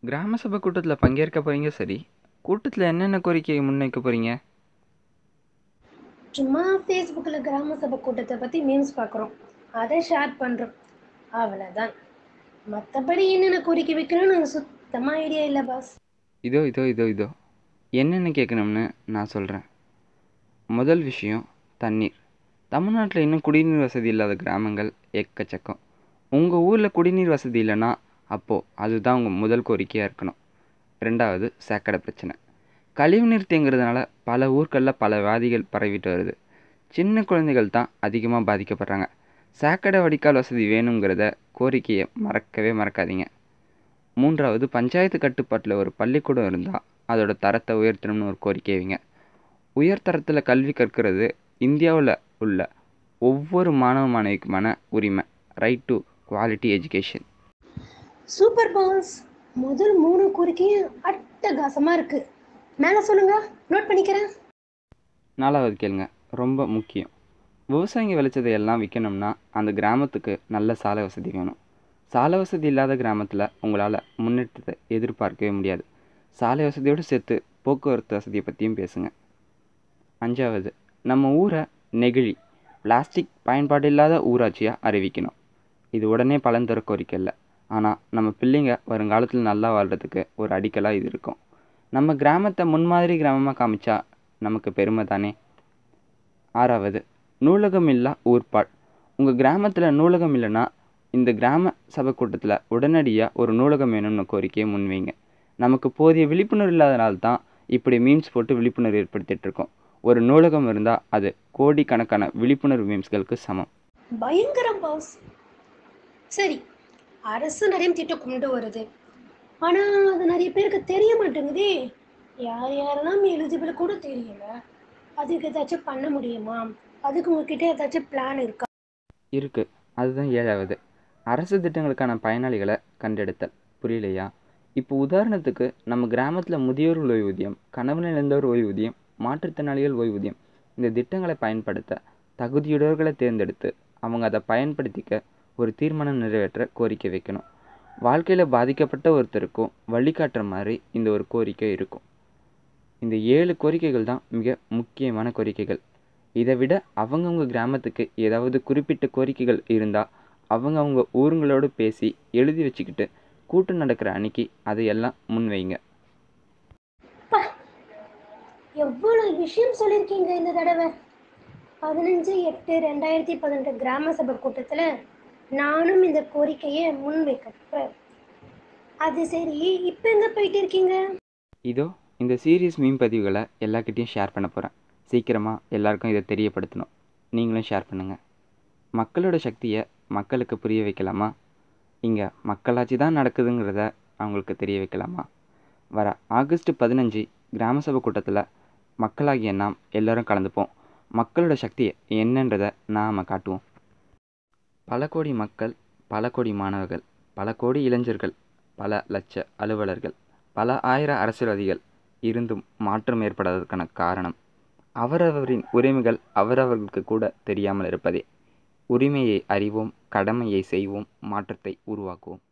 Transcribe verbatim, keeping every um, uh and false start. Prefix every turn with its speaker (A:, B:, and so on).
A: கிராம சபை கூட்டத்தில் பங்கேற்க போறீங்க சரி. கூட்டத்தில் என்னென்ன கோரிக்கையை முன்வைக்க போறீங்க?
B: சும்மா ஃபேஸ்புக்கில் கிராம சபை கூட்டத்தை பற்றி மீம்ஸ் பார்க்குறோம், அதை ஷேர் பண்ணுறோம், அவ்வளோதான். மற்றபடி என்னென்ன கோரிக்கை வைக்கணும்னு எனக்கு சுத்தமாக ஐடியா இல்லை பாஸ்.
A: இதோ இதோ இதோ இதோ என்னென்ன கேட்கணும்னு நான் சொல்கிறேன். முதல் விஷயம் தண்ணீர். தமிழ்நாட்டில் இன்னும் குடிநீர் வசதி இல்லாத கிராமங்கள் எக்கச்சக்கம். உங்கள் ஊரில் குடிநீர் வசதி இல்லைன்னா அப்போது அதுதான் உங்கள் முதல் கோரிக்கையாக இருக்கணும். ரெண்டாவது சாக்கடை பிரச்சனை. கழிவுநீர் தேங்குறதுனால பல ஊர்களில் பல வியாதிகள் பரவிட்டு வருது. சின்ன குழந்தைகள் தான் அதிகமாக பாதிக்கப்படுறாங்க. சாக்கடை வடிகால் வசதி வேணுங்கிறத கோரிக்கையை மறக்கவே மறக்காதீங்க. மூன்றாவது பஞ்சாயத்து கட்டுப்பாட்டில் ஒரு பள்ளிக்கூடம் இருந்தால் அதோட தரத்தை உயர்த்தணும்னு ஒரு கோரிக்கை வைங்க. உயர்தரத்தில் கல்வி கற்கிறது இந்தியாவில் உள்ள ஒவ்வொரு மாணவ மாணவிக்குமான உரிமை. Right to quality education.
B: Super boss. முதல் மூணு கோரிக்கையும் அட்டகாசமாக இருக்குது. மேலே சொல்லுங்க, நோட் பண்ணிக்கிறேன்.
A: நாலாவது கேளுங்க, ரொம்ப முக்கியம். விவசாயிங்க விளைச்சதை எல்லாம் விற்கணும்னா அந்த கிராமத்துக்கு நல்ல சாலை வசதி வேணும். சாலை வசதி இல்லாத கிராமத்தில் உங்களால் முன்னேற்றத்தை எதிர்பார்க்கவே முடியாது. சாலை வசதியோடு சேர்த்து போக்குவரத்து வசதியை பற்றியும் பேசுங்க. அஞ்சாவது, நம்ம ஊரை நெகிழி பிளாஸ்டிக் பயன்பாடு இல்லாத ஊராட்சியாக அறிவிக்கணும். இது உடனே பலன் தர கோரிக்கை இல்லை, ஆனால் நம்ம பிள்ளைங்க வருங்காலத்தில் நல்லா வாழ்கிறதுக்கு ஒரு அடிக்கலாக இது இருக்கும். நம்ம கிராமத்தை முன்மாதிரி கிராமமாக காமிச்சா நமக்கு பெருமை தானே. ஆறாவது, நூலகம் இல்லா ஊர்பால். உங்கள் கிராமத்தில் நூலகம் இல்லைன்னா இந்த கிராம சபை கூட்டத்தில் உடனடியாக ஒரு நூலகம் வேணும்னு கோரிக்கையை முன்வைங்க. நமக்கு போதிய விழிப்புணர்வு இல்லாதனால தான் இப்படி மீம்ஸ் போட்டு விழிப்புணர்வு ஏற்படுத்திட்டு இருக்கோம். ஒரு நூலகம் இருந்தால் அது கோடிக்கணக்கான விழிப்புணர்வு மீம்ஸ்களுக்கு சமம்.
B: பயங்கரம் பாஸ். சரி, அரசு நிறைய திட்டம் கொண்டு வருது, ஆனால் அது நிறைய பேருக்கு தெரிய மாட்டேங்குதே. யார் யாரெல்லாம் எலிஜிபிள் கூட தெரியல. அதுக்கு ஏதாச்சும் பண்ண முடியுமா? அதுக்கு உங்ககிட்ட ஏதாச்சும் பிளான் இருக்கா?
A: இருக்குது. அதுதான் ஏழாவது, அரசு திட்டங்களுக்கான பயனாளிகளை கண்டெடுத்தல். புரியலையா? இப்போ உதாரணத்துக்கு நம்ம கிராமத்தில் முதியோர் ஓய்வூதியம், கணவன் இழந்தோர் ஓய்வூதியம், மாற்றுத்திறனாளிகள் ஓய்வூதியம், இந்த திட்டங்களை பயன்படுத்த தகுதியுடையவர்களை தேர்ந்தெடுத்து அவங்க அதை பயன்படுத்திக்க ஒரு தீர்மானம் நிறைவேற்ற கோரிக்கை வைக்கணும். வாழ்க்கையில் பாதிக்கப்பட்ட ஒருத்தருக்கும் வழிகாட்டுற மாதிரி இந்த ஒரு கோரிக்கை இருக்கும். இந்த ஏழு கோரிக்கைகள் தான் மிக முக்கியமான கோரிக்கைகள். இதை விட அவங்கவுங்க கிராமத்துக்கு ஏதாவது குறிப்பிட்ட கோரிக்கைகள் இருந்தால் அவங்க அவங்க ஊருங்களோடு பேசி எழுதி வச்சுக்கிட்டு கூட்டம் நடக்கிற அன்னைக்கு அதையெல்லாம் முன்வைங்க.
B: எவ்வளவு விஷயம் சொல்லியிருக்கீங்க இந்த தடவை. பதினஞ்சு எட்டு ரெண்டாயிரத்தி பதினெட்டு கிராம சபை கூட்டத்தில் நானும் இந்த கோரிக்கையை முன்வைக்கிறேன். அது சரி, இப்போ எங்கே போயிட்டு இருக்கீங்க?
A: இதோ இந்த சீரியஸ் மீம் பதிவுகளை எல்லாக்கிட்டையும் ஷேர் பண்ண போகிறேன். சீக்கிரமாக எல்லாருக்கும் இதை தெரியப்படுத்தணும். நீங்களும் ஷேர் பண்ணுங்கள். மக்களோட சக்தியை மக்களுக்கு புரிய வைக்கலாமா? இங்கே மக்களாட்சி தான் நடக்குதுங்கிறத அவங்களுக்கு தெரிய வைக்கலாமா? வர ஆகஸ்ட் பதினஞ்சு கிராம சபை கூட்டத்தில் மக்களாகிய நாம் எல்லோரும் கலந்துப்போம். மக்களோட சக்தியை என்னன்றதை நாம் காட்டுவோம். பல கோடி மக்கள், பல கோடி மாணவர்கள், பல கோடி இளைஞர்கள், பல லட்ச அலுவலர்கள், பல ஆயிரம் அரசியல்வாதிகள் இருந்தும் மாற்றம் ஏற்படாததற்கான காரணம் அவரவரின் உரிமைகள் அவரவர்களுக்கு கூட தெரியாமல் இருப்பதே. உரிமையை அறிவோம், கடமையை செய்வோம், மாற்றத்தை உருவாக்குவோம்.